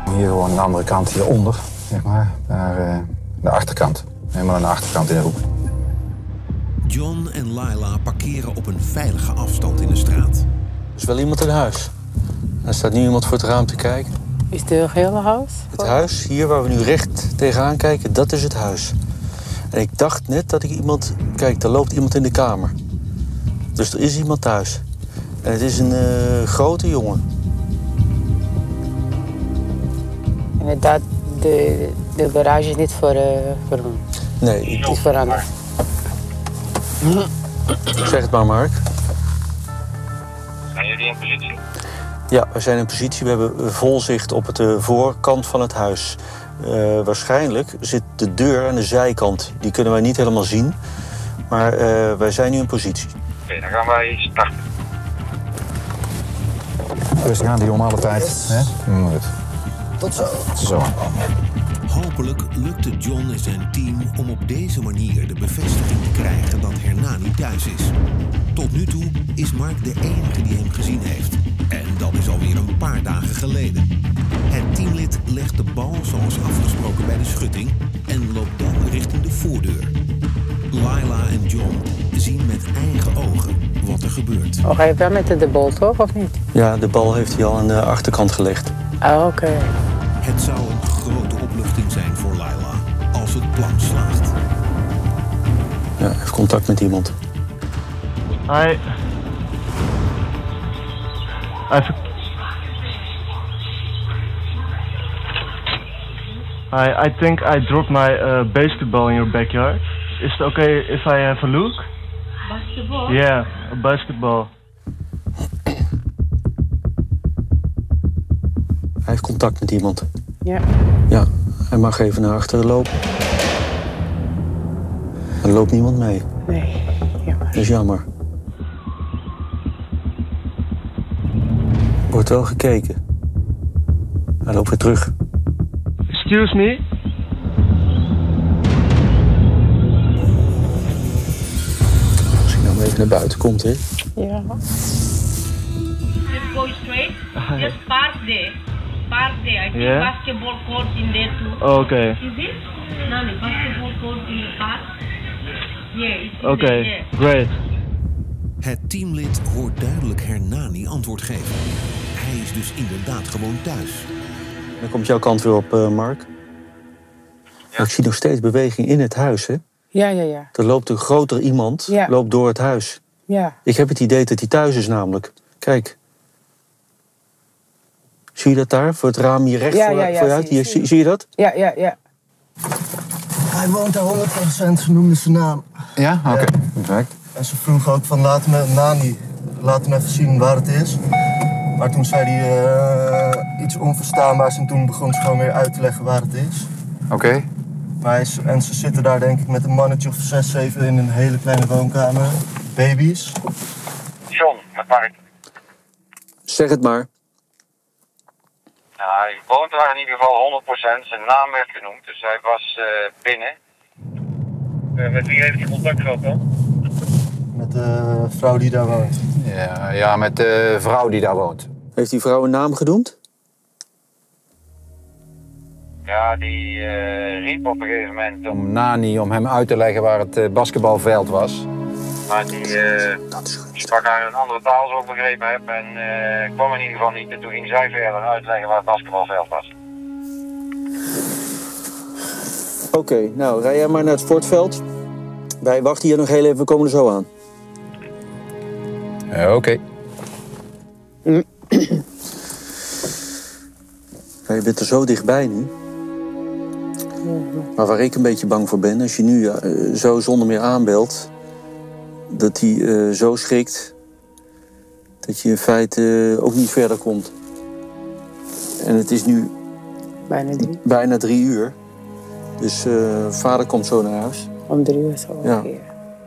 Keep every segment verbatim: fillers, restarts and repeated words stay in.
Hier gewoon aan de andere kant, hieronder, zeg maar, naar uh, de achterkant. Helemaal aan de achterkant in de hoek. John en Laila parkeren op een veilige afstand in de straat. Er is wel iemand in huis. Er staat nu iemand voor het raam te kijken. Is het een hele huis? Het huis, hier waar we nu recht tegenaan kijken, dat is het huis. En ik dacht net dat ik iemand... Kijk, daar loopt iemand in de kamer. Dus er is iemand thuis. En het is een uh, grote jongen. Inderdaad, de, de garage is niet voor, uh, voor hem. Nee. Het is veranderd. Zeg het maar, Mark. Zijn jullie in positie? Ja, we zijn in positie. We hebben vol zicht op de voorkant van het huis. Uh, waarschijnlijk zit de deur aan de zijkant. Die kunnen wij niet helemaal zien. Maar uh, wij zijn nu in positie. Oké, okay, dan gaan wij starten. Dus gaan die om alle tijd. Hè? Moet. Tot zo. Zo. Hopelijk lukt het John en zijn team om op deze manier de bevestiging te krijgen dat Hernani thuis is. Tot nu toe is Mark de enige die hem gezien heeft. En dat is alweer een paar dagen geleden. Het teamlid legt de bal zoals afgesproken bij de schutting en loopt dan richting de voordeur. Laila en John zien met eigen ogen wat er gebeurt. Oh, ga je wel met de bal toch, of niet? Ja, de bal heeft hij al aan de achterkant gelegd. Oh, oké. Okay. Het zou een grote opluchting zijn voor Laila als het plan slaagt. Ja, hij heeft contact met iemand. Hi. I've... Hi, I think I dropped my uh, basketball in your backyard. Is it okay if I have a look? Basketball? Yeah, a basketball. Hij heeft contact met iemand. Ja. Ja, hij mag even naar achteren lopen. Er loopt niemand mee. Nee, jammer. Dat is jammer. Er wordt wel gekeken. Hij loopt weer terug. Excuse me? Als hij nou even naar buiten komt, hè? Ja. Just go straight. Just park there. Park there. I think Yeah? basketball court in there too. Oh, okay. Is it? No, no, basketball court in the park. Yeah, it's in Okay, there. great. Het teamlid hoort duidelijk Hernani antwoord geven. Hij is dus inderdaad gewoon thuis. Dan komt jouw kant weer op, uh, Mark. Ja. Ik zie nog steeds beweging in het huis, hè? Ja, ja, ja. Er loopt een groter iemand, Ja. loopt door het huis. Ja. Ik heb het idee dat hij thuis is namelijk. Kijk. Zie je dat daar? Voor het raam hier recht Ja, voor, ja, ja, vooruit. zie, Hier, zie. zie, zie je dat? Ja, ja, ja. Hij woont daar honderd procent, ze noemde zijn naam. Ja? Oké. Okay. Ja. Perfect. En ze vroeg ook van laat me, Nani, laat hem even zien waar het is. Maar toen zei hij uh, iets onverstaanbaars en toen begon ze gewoon weer uit te leggen waar het is. Oké. Okay. Maar hij is, en ze zitten daar denk ik met een mannetje of zes, zeven in een hele kleine woonkamer. Baby's. John, met Mark. Zeg het maar. Ja, hij woont daar in ieder geval honderd procent. Zijn naam werd genoemd, dus hij was uh, binnen. Uh, met wie heeft hij contact gehad dan? Met de vrouw die daar woont. Ja, ja, met de vrouw die daar woont. Heeft die vrouw een naam genoemd? Ja, die uh, riep op een gegeven moment om... Om Nani, om hem uit te leggen waar het uh, basketbalveld was. Maar die, uh, die sprak haar een andere taal, zo ik begrepen heb. En uh, kwam in ieder geval niet. En toen ging zij verder uitleggen waar het basketbalveld was. Oké, okay, nou, rij jij maar naar het sportveld. Wij wachten hier nog heel even, we komen er zo aan. Uh, Oké. Okay. Ja, je bent er zo dichtbij nu. Maar waar ik een beetje bang voor ben, als je nu uh, zo zonder meer aanbelt... dat hij uh, zo schrikt... dat je in feite uh, ook niet verder komt. En het is nu... Bijna drie. Bijna drie uur. Dus uh, vader komt zo naar huis. Om drie uur zo ja. ongeveer.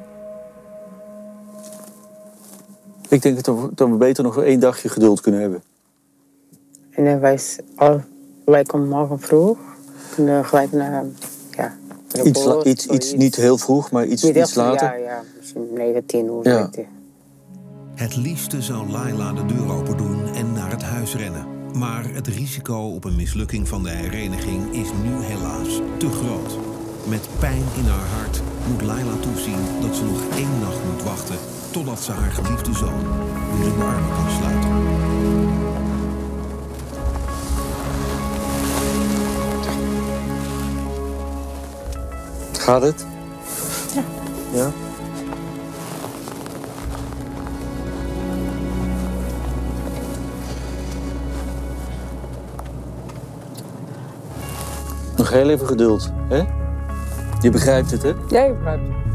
Ik denk dat we, dat we beter nog één dagje geduld kunnen hebben. En dan wij, al, wij komen morgen vroeg. Kunnen gelijk naar... Ja, iets, la, iets, iets niet heel vroeg, maar iets, iets later. Ja, ja, misschien negen, tien uur. Ja. Het liefste zou Laila de deur open doen en naar het huis rennen. Maar het risico op een mislukking van de hereniging is nu helaas te groot. Met pijn in haar hart moet Laila toezien dat ze nog één nacht moet wachten totdat ze haar geliefde zoon weer in de armen kan sluiten. Gaat het? Ja. Ja? Nog heel even geduld, hè? Je begrijpt het, hè? Jij begrijpt het.